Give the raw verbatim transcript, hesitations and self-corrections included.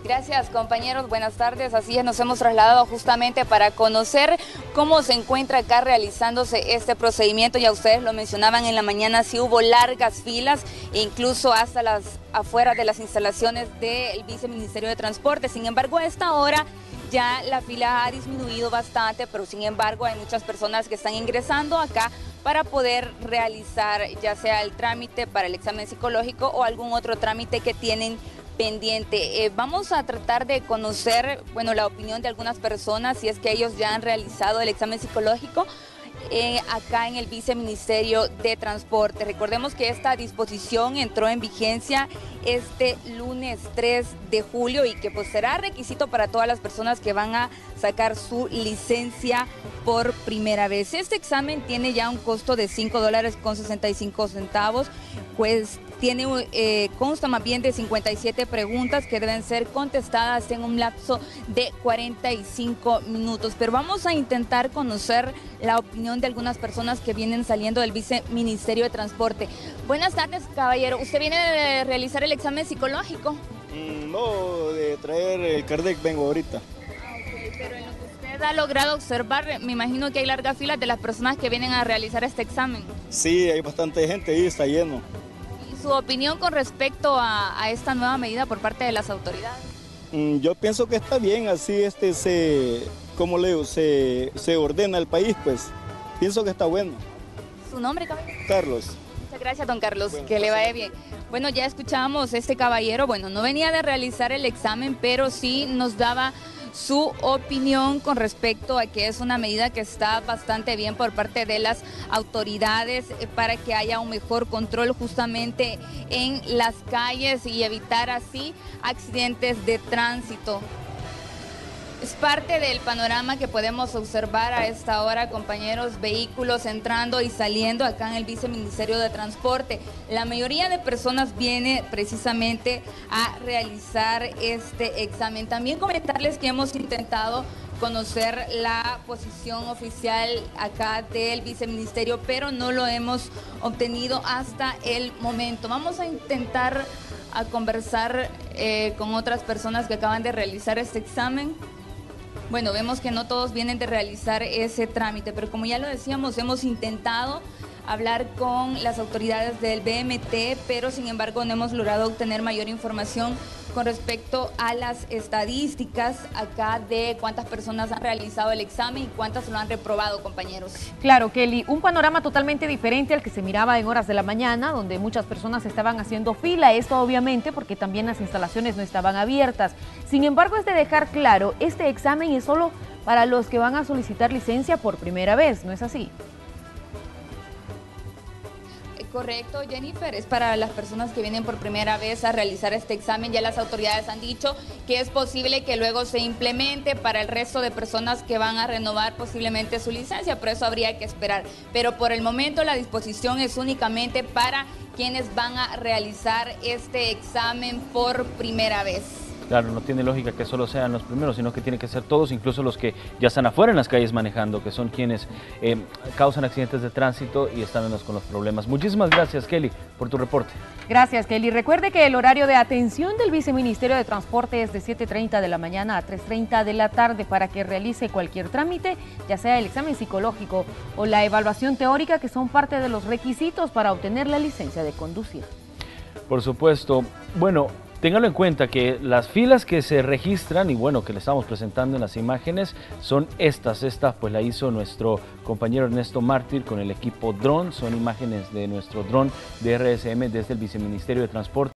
Gracias, compañeros, buenas tardes. Así es, nos hemos trasladado justamente para conocer cómo se encuentra acá realizándose este procedimiento. Ya ustedes lo mencionaban en la mañana, sí hubo largas filas, incluso hasta las afueras de las instalaciones del Viceministerio de Transporte. Sin embargo, a esta hora ya la fila ha disminuido bastante, pero sin embargo hay muchas personas que están ingresando acá para poder realizar ya sea el trámite para el examen psicológico o algún otro trámite que tienen pendiente. Eh, vamos a tratar de conocer, bueno, la opinión de algunas personas, si es que ellos ya han realizado el examen psicológico eh, acá en el Viceministerio de Transporte. Recordemos que esta disposición entró en vigencia este lunes tres de julio y que pues será requisito para todas las personas que van a sacar su licencia por primera vez. Este examen tiene ya un costo de cinco dólares con sesenta y cinco centavos, pues tiene, eh, consta más bien de cincuenta y siete preguntas que deben ser contestadas en un lapso de cuarenta y cinco minutos. Pero vamos a intentar conocer la opinión de algunas personas que vienen saliendo del Viceministerio de Transporte. Buenas tardes, caballero. ¿Usted viene de realizar el examen psicológico? Mm, no, de traer el Cardec vengo ahorita. Ah, ok, pero en lo que usted ha logrado observar, me imagino que hay largas filas de las personas que vienen a realizar este examen. Sí, hay bastante gente ahí, está lleno. ¿Su opinión con respecto a, a esta nueva medida por parte de las autoridades? Mm, yo pienso que está bien, así este se, como leo, se, se ordena el país, pues. Pienso que está bueno. ¿Su nombre, caballero? Carlos. Muchas gracias, don Carlos, Bueno, que le vaya bien. Bueno, ya escuchábamos este caballero, bueno, no venía de realizar el examen, pero sí nos daba su opinión con respecto a que es una medida que está bastante bien por parte de las autoridades para que haya un mejor control justamente en las calles y evitar así accidentes de tránsito. Es parte del panorama que podemos observar a esta hora, compañeros, vehículos entrando y saliendo acá en el Viceministerio de Transporte. La mayoría de personas viene precisamente a realizar este examen. También comentarles que hemos intentado conocer la posición oficial acá del Viceministerio, pero no lo hemos obtenido hasta el momento. Vamos a intentar a conversar eh, con otras personas que acaban de realizar este examen. Bueno, vemos que no todos vienen de realizar ese trámite, pero como ya lo decíamos, hemos intentado hablar con las autoridades del B M T, pero sin embargo no hemos logrado obtener mayor información con respecto a las estadísticas acá de cuántas personas han realizado el examen y cuántas lo han reprobado, compañeros. Claro, Kelly, un panorama totalmente diferente al que se miraba en horas de la mañana, donde muchas personas estaban haciendo fila, esto obviamente porque también las instalaciones no estaban abiertas. Sin embargo, es de dejar claro, este examen es solo para los que van a solicitar licencia por primera vez, ¿no es así? Correcto, Jennifer, es para las personas que vienen por primera vez a realizar este examen. Ya las autoridades han dicho que es posible que luego se implemente para el resto de personas que van a renovar posiblemente su licencia, por eso habría que esperar. Pero por el momento la disposición es únicamente para quienes van a realizar este examen por primera vez. Claro, no tiene lógica que solo sean los primeros, sino que tiene que ser todos, incluso los que ya están afuera en las calles manejando, que son quienes eh, causan accidentes de tránsito y están menos con los problemas. Muchísimas gracias, Kelly, por tu reporte. Gracias, Kelly. Recuerde que el horario de atención del Viceministerio de Transporte es de siete treinta de la mañana a tres treinta de la tarde para que realice cualquier trámite, ya sea el examen psicológico o la evaluación teórica, que son parte de los requisitos para obtener la licencia de conducir. Por supuesto. Bueno, ténganlo en cuenta que las filas que se registran y bueno, que le estamos presentando en las imágenes son estas. Esta pues la hizo nuestro compañero Ernesto Mártir con el equipo dron. Son imágenes de nuestro dron de R S M desde el Viceministerio de Transporte.